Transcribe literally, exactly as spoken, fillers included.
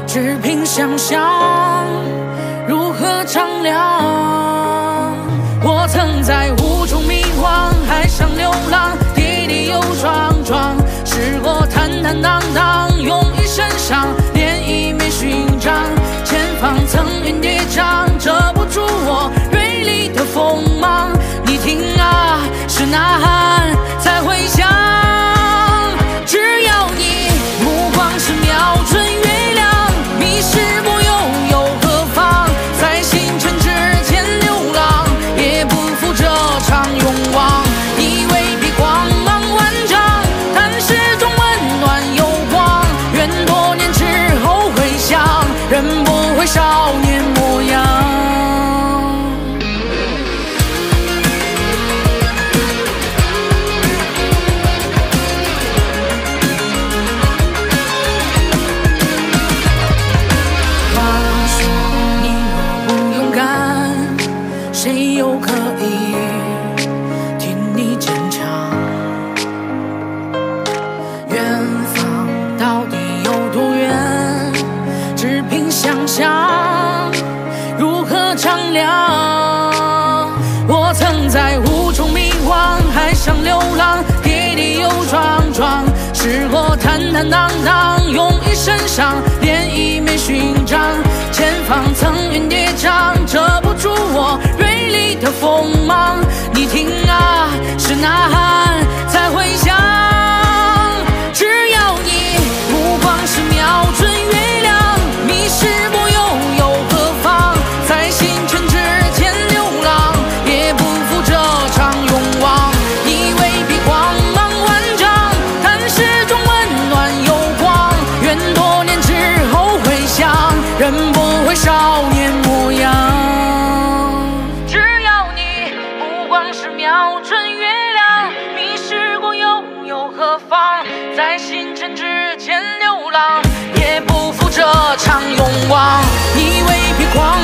只凭想象如何丈量。我曾在雾中迷惘，海上流浪，跌跌又撞撞，试过坦坦荡荡，用一身伤，涟漪没寻常。前方层云叠嶂，遮不住我锐利的锋芒。你听啊，是呐喊才会响。只要你目光是瞄准月亮，迷失我又有何妨？在星辰之间流浪，也不负这场勇往。你未必光芒万丈，但始终温暖有光。愿多年之后回想，人不会少年模样。谁又可以听你坚强？远方到底有多远？只凭想象如何丈量？我曾在雾中迷惘，海上流浪，跌跌又撞撞，试过坦坦荡荡，用一身伤，涟漪没寻常。前方层云叠嶂，遮不住我锐利的锋芒。你听啊，是呐喊才会响。只要你目光是瞄准月亮，迷失我又有何妨？在星辰之间流浪，也不负这场勇往。你未必光芒万丈，但始终温暖有光。愿多年之后回想，人不会少年模样。只要你目光是瞄准月亮，迷失过又有何妨？在星辰之间流浪，也不负这场勇往。你未必光